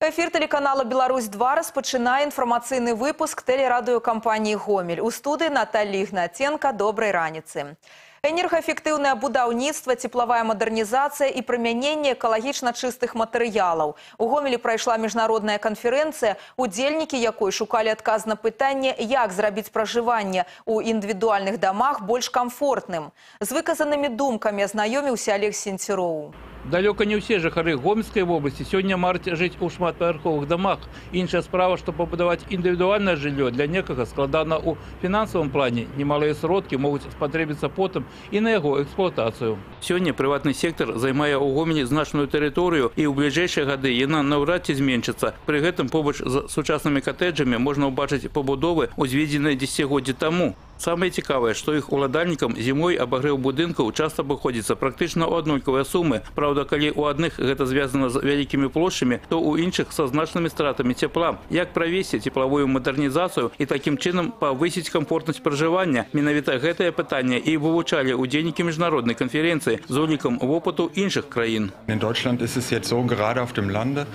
Эфир телеканала «Беларусь-2» распочинае информационный выпуск телерадиокомпании «Гомель». У студии Наталья Игнатенко. Доброй раницы. Энергоэффективное будаўніцтва, тепловая модернизация и применение экологично чистых материалов. У Гомелі прошла международная конференция, удзельники якой шукали отказ на пытание, как сделать проживание у индивидуальных домах больше комфортным. С выказанными думками ознакомился Олег Сенцюроў. Далеко не все жыхары Гомельской области сегодня мараць жить у шматпавярховых домах. Іншая справа, что побудовать индивидуальное жилье для некага складана у финансовом плане. Немалые сродки могут спотребиться потом и на его эксплуатацию. Сегодня приватный сектор займае у Гомелі значную территорию, и в ближайшие годы яна навряд ці зменшится. При этом побач з сучаснымі коттеджами можно убачить побудовы, узведенные десятгоддзі тому. Самое цікавое, что их уладальникам зимой обогрев будинков часто обходится практически у однолькавыя суммы. Правда, коли у одних это связано с великими площадями, то у іншых со значными стратами тепла. Как провести тепловую модернизацию и таким чином повысить комфортность проживания? Менавіта гэтае пытанне и вывучали удзельники международной конференции с улікам опыту іншых краін. In Deutschland ist es jetzt so, gerade auf dem Lande,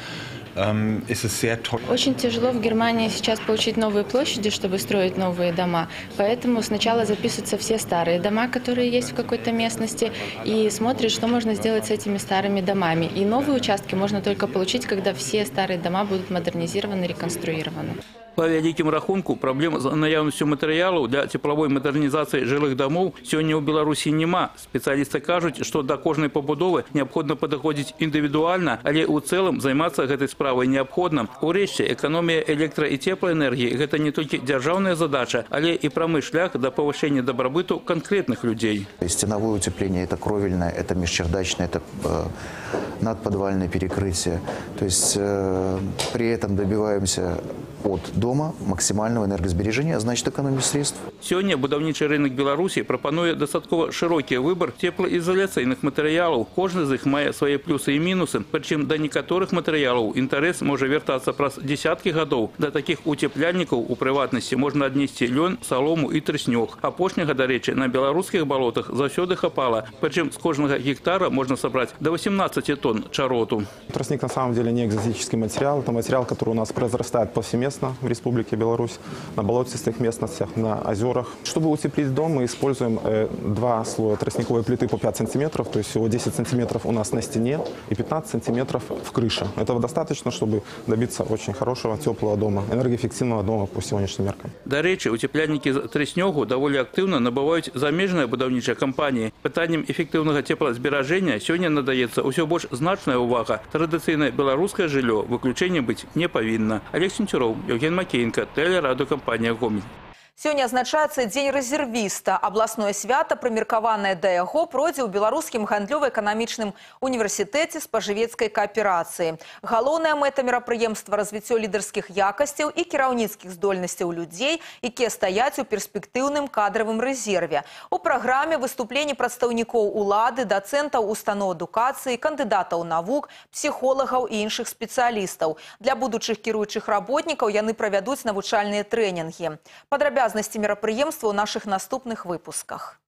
ist es sehr teuer. Очень тяжело в Германии сейчас получить новые площади, чтобы строить новые дома. Поэтому сначала записываются все старые дома, которые есть в какой-то местности, и смотрят, что можно сделать с этими старыми домами. И новые участки можно только получить, когда все старые дома будут модернизированы, реконструированы. По великим рахунку, проблем с наявностью материалов для тепловой модернизации жилых домов сегодня у Беларуси нема. Специалисты кажут, что до кожной побудовы необходимо подходить индивидуально, але у целом займаться этой справой необходимо. Урэшце, экономия электро- и теплоэнергии – это не только державная задача, але и промый шлях до повышения добробыту конкретных людей. Стеновое утепление – это кровельное, это межчердачное, это надподвальное перекрытие. То есть при этом добиваемся от дома максимального энергосбережения, а значит экономии средств. Сегодня будаўнічы рынок Беларуси пропонует достаточно широкий выбор теплоизоляционных материалов. Кожны из них мае свои плюсы и минусы. Причем до некоторых материалов интерес может вертаться праз десятки годов. До таких утепляльников у приватности можно отнести лен, солому и тростнёк. Апошняга, до речи, на белорусских болотах заўсёды хапала. Причем с кожного гектара можно собрать до 18 тонн чароту. Тростник на самом деле не экзотический материал. Это материал, который у нас произрастает повсеместно в Республике Беларусь, на болотистых местностях, на озерах. Чтобы утеплить дом, мы используем два слоя тростниковой плиты по 5 сантиметров, то есть всего 10 сантиметров у нас на стене и 15 сантиметров в крыше. Этого достаточно, чтобы добиться очень хорошего, теплого дома, энергоэффективного дома по сегодняшним меркам. До речи, утепляльники з тростнёгу довольно активно набывают замежные будаўнічыя компании. Пытанням эффективного теплозбережения сегодня надаецца ўсё больш значная увага. Традиционное белорусское жилье выключением быть не повинно. Олег Сенцюроў, Евген Макеенко, телерадиокомпания «Гомель». Сегодня отзначаецца Дзень рэзервіста. Абласное свято, прымеркаванае да яго, пройдзе ў Беларускім гандлёва-эканамічным універсітэце спажывецкай кааперацыі. Галоўная мэта мерапрыемства – развіццё лідарскіх якасцяў і кіраўніцкіх здольнасцяў людзей, якія стаяць у перспектыўным кадравым рэзерве. У праграме выступленні прадстаўнікоў улады, дацэнтаў устаноў адукацыі, кандыдатаў навук, псіхолагаў і іншых спецыялістаў. Для будучых кіруючых работнікаў яны правядуць навучальныя трэнінгі. Падрабязнасці мерапрыемства ў нашых наступных выпусках.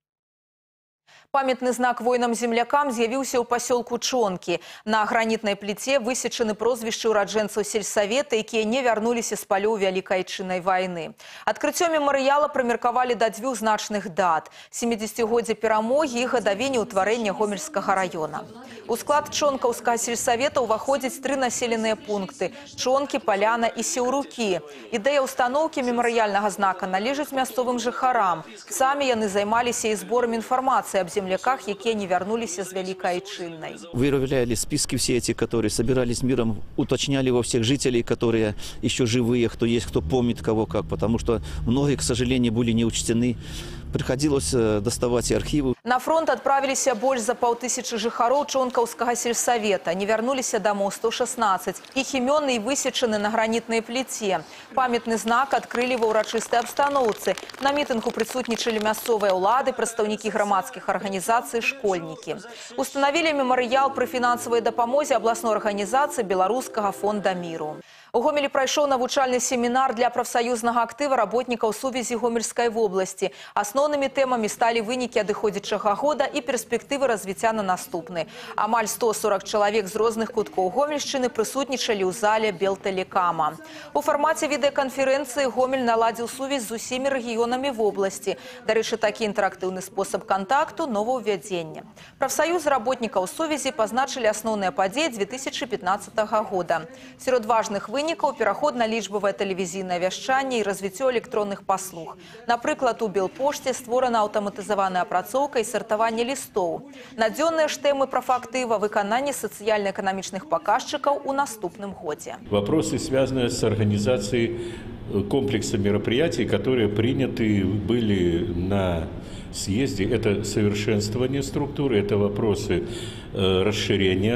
Памятны знак воинам-землякам з'явіўся ў пасёлку Чонкі. На гранітнай пліце высечаны прозвішчы ураджэнцаў сельсавета, якія не вярнуліся з палёў Вялікай Айчыннай вайны. Адкрыццё мемарыяла прымеркавалі да дзвюх значных дат – 70-годдзя перамогі і гадавіння ўтварэння Гомельскага раёна. У склад Чонкаўскага сельсавета ўваходзяць 3 населеныя пункты – Чонкі, Паляна і Сеўрукі. Ідэя ўстаноўкі мемарыяльнага знака належыць мясцовым жыхарам. Самі яны займаліся і зборам інфармацыі аб земляках, якія не вернулись из Великой Айчинной. Выявляли списки все эти, которые собирались миром, уточняли во всех жителей, которые еще живые, кто есть, кто помнит кого как, потому что многие, к сожалению, были не учтены. Приходилось доставать и архивы. На фронт отправились больше за 5000 жыхароў Чонкаўскага сельсавета. Не вернулись домой 116. Их имены высечены на гранитной плите. Памятный знак открыли во урачыстай обстановцы. На митингу присутнічалі мясцовыя улады, прадстаўнікі грамадскіх организаций, школьники. Установили меморыял при финансовой дапамозе областной организации Белорусского фонда миру. У Гомелі прайшоў навучальны семінар для прафсаюзнага актыва работнікаў сувязі Гомельскай вобласці. Асноўнымі тэмамі сталі вынікі адыходзячага года і перспектывы развіцця на наступны. Амаль 140 чалавек з розных куткоў Гомельшчыны прысутнічалі ў зале Белтэлекама. У фармаце відэаканферэнцыі Гомель наладзіў сувязь з усімі рэгіёнамі вобласці. Дарэчы, такі інтэрактыўны спосаб кантакту – новаўвядзенне. Прафсаюзы работнікаў сувязі пазначылі асноўныя падзеі 2015 года. Сярод важных вынікаў пераход на лічбавае тэлевізійнае вяшчанне і развіццё электронных паслуг. Напрыклад, у Белпошце створана аўтаматызаваная апрацоўка і сартаванне лістоў. Надзённыя ж тэмы прафактыва выкананне сацыяльна-эканамічных паказчыкаў у наступным годзе. Вопросы, связанные с организацией комплекса мероприятий, которые приняты были на съезде. Это совершенствование структуры, это вопросы расширения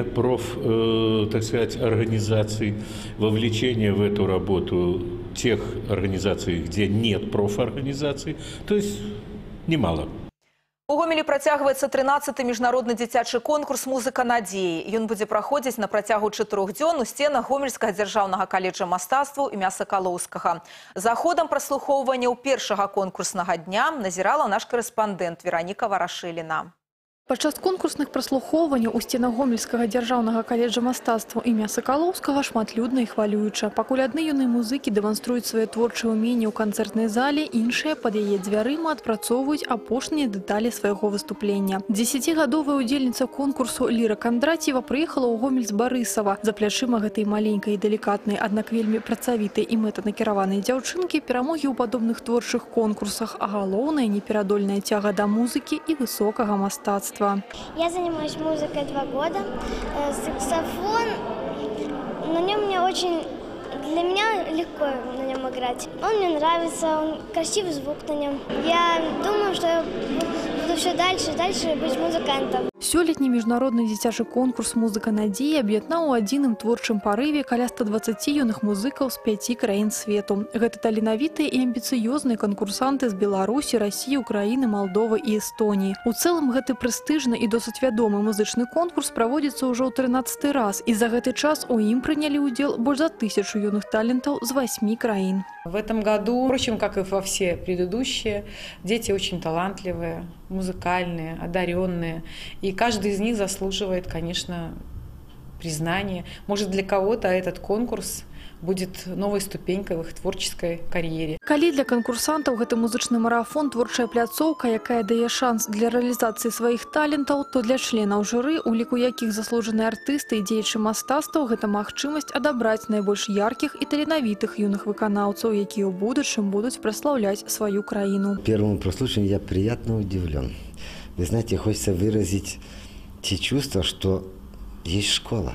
так сказать, организаций, вовлечения в эту работу тех организаций, где нет профорганизаций, то есть немало. У Гомелі працягваецца 13-й міжнародны дзіцячы конкурс «Музыка надзеі». Ён будзе праходзіць на працягу 4 дзён у сценах Гомельскага дзяржаўнага каледжа мастацтваў імя Сакалоўскага. За ходам праслухоўванняў першага конкурснага дня назірала наш корэспандэнт Вераніка Варашыліна. Падчас конкурсных праслухоўванняў у сценах Гомельскага дзяржаўнага каледжа мастацтваў імя Сакалоўскага шматлюдна і хвалююча. Пакуль адны юныя музыкі дэманструюць свае творчыя ўменні ў канцэртнай зале, іншыя пад яе дзвярыма адпрацоўваюць апошнія дэталі свайго выступлення. 10гадовая удзельніца конкурсу Ліра Кандраціева прыехала ў Гомель з Барысава. За плячыма гэтай маленькай і делікатнай, аднак вельмі працавітай і мэтанакіраванай дзяўчынкі перамогі ў падобных творчых конкурсах, а галоўнае неперадольная цяга да музыкі і высокага мастацтва. Я занимаюсь музыкой 2 года. Саксофон, на нем для меня легко на нем играть. Он мне нравится, красивый звук на нем. Я думаю, что я буду все дальше и дальше быть музыкантом. Сёлетні міжнародны дзіцячы конкурс «Музыка надзеі» аб'яднаў у адзіным творчым парыве каля 120 юных музыкаў з 5 краін свету. Гэта таленавітыя і амбіцыёзныя канкурсанты з Беларусі, Расіі, Украіны, Малдовы і Эстоніі. У цэлым гэты прэстыжны і досыць вядомы музычны конкурс праводзіцца ўжо ў 13-й раз, і за гэты час у ім прынялі ўдзел больш за 1000 юных талентаў з 8 краін. В этом году, впрочем, как и во все предыдущие, дети очень талантливые, музыкальные, одаренные. И каждый из них заслуживает, конечно, признания. Может, для кого-то этот конкурс будет новой ступенькой в их творческой кар'ере. Калі для канкурсантаў гэты музычны марафон творчая пляцоўка, якая дае шанс для рэалізацыі сваіх талентаў, то для членаў журы, у ліку якіх заслужаныя артысты і дзеячы мастацтваў, гэта магчымасць адабраць найбольш яркіх і таленавітых юных выканаўцаў, якія ў будучым будуць праслаўляць сваю краіну. Первому прослушиванию я приятно удивлен. Вы знаете, хочется выразить те чувства, что есть школа.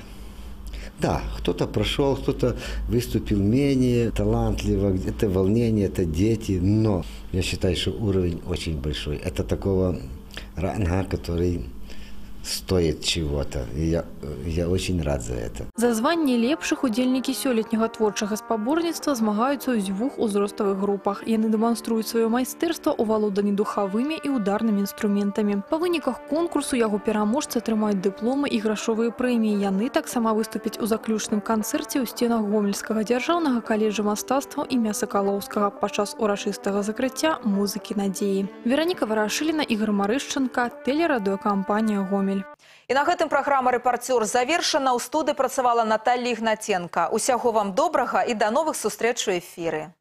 Да, кто-то прошел, кто-то выступил менее талантливо, это волнение, это дети, но я считаю, что уровень очень большой. Это такого ранга, который стоит чего-то. Я очень рад за это. За званне лепшых удзельнікі сёлетняга творчага спаборніцтва змагаюцца ў 2 узроставых групах. Яны дэманструюць сваё майстэрства ў валоданні духавымі і ударнымі інструментамі. Па выніках конкурсу яго пераможцы атрымаюць дыпломы і грашовыя прэміі. Яны таксама выступяць у заключным канцэрце ў сценах Гомельскага дзяржаўнага каледжа мастацтваў імя Сакалоўскага падчас урачыстага закрыцця «Музыкі надзеі». Вераніка Варашыліна, Ігор Марышченка, тэлерадыёкампанія «Гомель». І на гэтым праграма «Рэпарцёр» завершана. У студыі працавала Наталья Ігнатенка. Усяго вам добрага і да новых сустрэч у эфіры.